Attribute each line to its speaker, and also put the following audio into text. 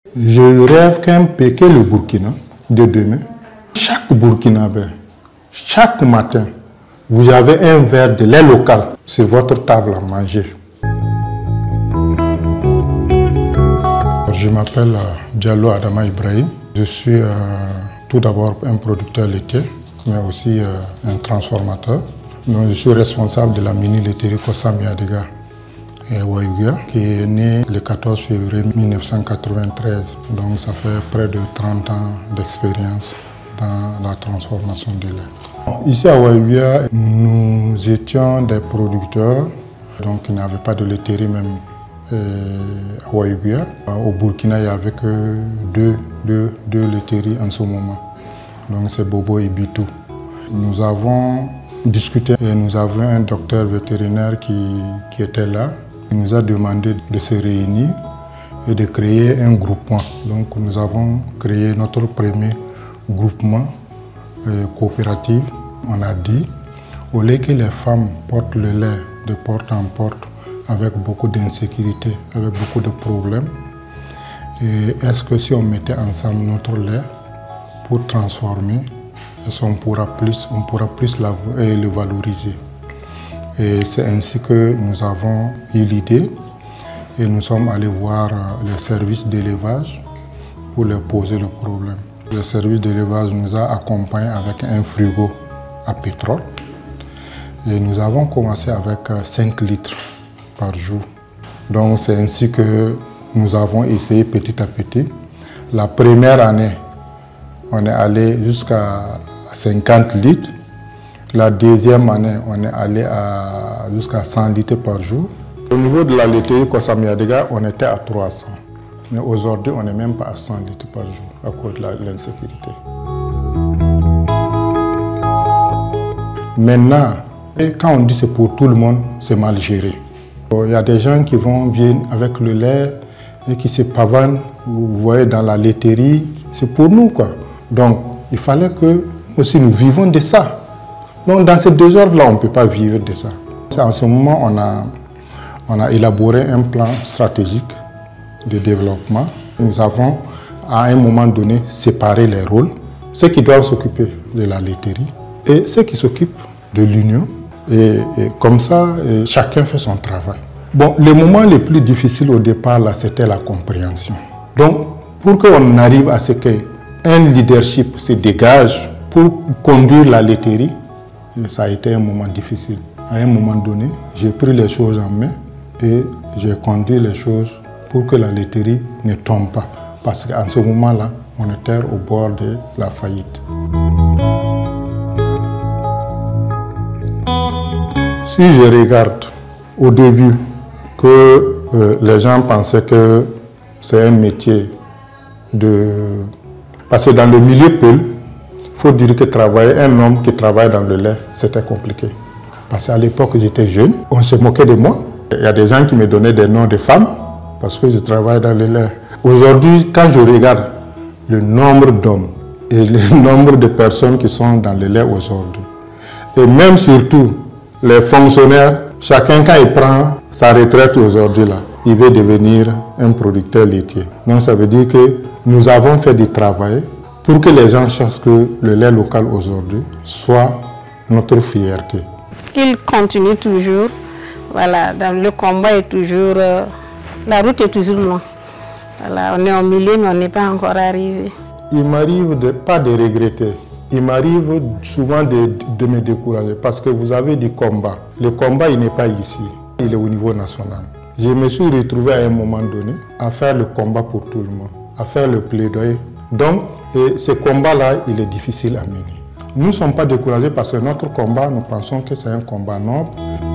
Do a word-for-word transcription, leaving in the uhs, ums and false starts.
Speaker 1: Je rêve qu'un pays, que le Burkina de demain, chaque Burkinabé, chaque matin, vous avez un verre de lait local sur votre table à manger. Je m'appelle Diallo Adama Ibrahim. Je suis euh, tout d'abord un producteur laitier, mais aussi euh, un transformateur. Donc, je suis responsable de la mini-laiterie Kossam Yadiga et Wayouya, qui est née le quatorze février mille neuf cent quatre-vingt-treize. Donc ça fait près de trente ans d'expérience dans la transformation du lait. Ici à Wayouya, nous étions des producteurs, donc il n'y avait pas de laiterie même euh, à Wayouya. Au Burkina, il n'y avait que deux, deux, deux laiteries en ce moment. Donc c'est Bobo et Bitou. Nous avons discuté et nous avons un docteur vétérinaire qui, qui était là. Il nous a demandé de se réunir et de créer un groupement. Donc nous avons créé notre premier groupement euh, coopératif. On a dit, au lieu que les femmes portent le lait de porte en porte avec beaucoup d'insécurité, avec beaucoup de problèmes, est-ce que si on mettait ensemble notre lait pour transformer, on pourra plus, on pourra plus la, le valoriser. Et c'est ainsi que nous avons eu l'idée et nous sommes allés voir les services d'élevage pour leur poser le problème. Le service d'élevage nous a accompagnés avec un frigo à pétrole et nous avons commencé avec cinq litres par jour. Donc c'est ainsi que nous avons essayé petit à petit. La première année, on est allé jusqu'à cinquante litres. La deuxième année, on est allé jusqu'à cent litres par jour. Au niveau de la laiterie Kossam Yadiga, on était à trois cents. Mais aujourd'hui, on n'est même pas à cent litres par jour à cause de l'insécurité. Maintenant, quand on dit c'est pour tout le monde, c'est mal géré. Il y a des gens qui vont venir avec le lait et qui se pavanent, vous voyez, dans la laiterie. C'est pour nous, quoi. Donc, il fallait que aussi nous vivons de ça. Donc dans ces deux ordres-là, on ne peut pas vivre de ça. En ce moment, on a, on a élaboré un plan stratégique de développement. Nous avons, à un moment donné, séparé les rôles. Ceux qui doivent s'occuper de la laiterie et ceux qui s'occupent de l'union. Et, et comme ça, et chacun fait son travail. Bon, le moment le plus difficile au départ, là, c'était la compréhension. Donc, pour qu'on arrive à ce qu'un leadership se dégage pour conduire la laiterie, ça a été un moment difficile. À un moment donné, j'ai pris les choses en main et j'ai conduit les choses pour que la laiterie ne tombe pas. Parce qu'en ce moment-là, on était au bord de la faillite. Si je regarde au début que euh, les gens pensaient que c'est un métier de... Parce que dans le milieu Peul, il faut dire que travailler, un homme qui travaille dans le lait, c'était compliqué. Parce qu'à l'époque, j'étais jeune, on se moquait de moi. Il y a des gens qui me donnaient des noms de femmes parce que je travaille dans le lait. Aujourd'hui, quand je regarde le nombre d'hommes et le nombre de personnes qui sont dans le lait aujourd'hui, et même surtout les fonctionnaires, chacun quand il prend sa retraite aujourd'hui, là, il veut devenir un producteur laitier. Donc ça veut dire que nous avons fait du travail pour que les gens sachent que le lait local aujourd'hui soit notre fierté.
Speaker 2: Il continue toujours, voilà, dans le combat est toujours, euh, la route est toujours longue. Voilà, on est au milieu mais on n'est pas encore arrivé.
Speaker 1: Il m'arrive de, pas de regretter, il m'arrive souvent de, de me décourager parce que vous avez du combat. Le combat il n'est pas ici, il est au niveau national. Je me suis retrouvé à un moment donné à faire le combat pour tout le monde, à faire le plaidoyer. Donc, et ce combat-là, il est difficile à mener. Nous ne sommes pas découragés parce que notre combat, nous pensons que c'est un combat noble.